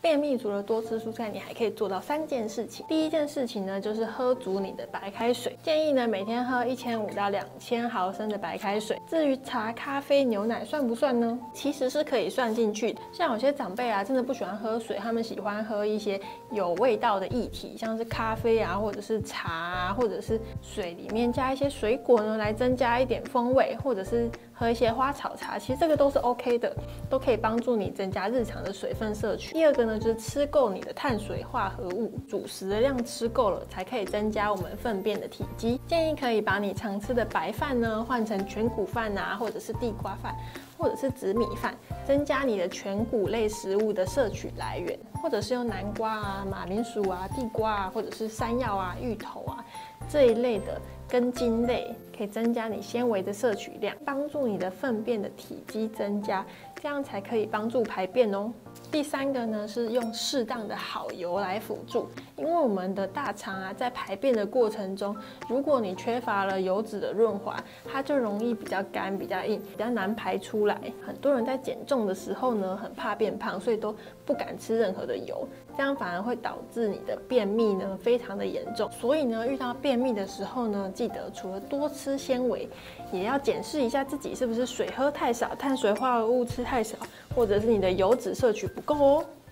便秘除了多吃蔬菜，你还可以做到3件事情。第一件事情呢，就是喝足你的白开水，建议呢每天喝1500到2000毫升的白开水。至于茶、咖啡、牛奶算不算呢？其实是可以算进去的。像有些长辈啊，真的不喜欢喝水，他们喜欢喝一些有味道的液体，像是咖啡啊，或者是茶啊，或者是水里面加一些水果呢，来增加一点风味，或者是喝一些花草茶，其实这个都是 OK 的，都可以帮助你增加日常的水分摄取。第二个呢，就是吃够你的碳水化合物，主食的量吃够了，才可以增加我们粪便的体积。建议可以把你常吃的白饭呢，换成全谷饭啊，或者是地瓜饭，或者是紫米饭，增加你的全谷类食物的摄取来源，或者是用南瓜啊、马铃薯啊、地瓜啊，或者是山药啊、芋头啊这一类的根茎类，可以增加你纤维的摄取量，帮助你的粪便的体积增加，这样才可以帮助排便哦。第三个呢，是用适当的好油来辅助，因为我们的大肠啊，在排便的过程中，如果你缺乏了油脂的润滑，它就容易比较干、比较硬、比较难排出来。很多人在减重的时候呢，很怕变胖，所以都不敢吃任何的油，这样反而会导致你的便秘呢非常的严重。所以呢，遇到便秘的时候呢，记得除了多吃纤维，也要检视一下自己是不是水喝太少、碳水化合物吃太少，或者是你的油脂摄取不够哦。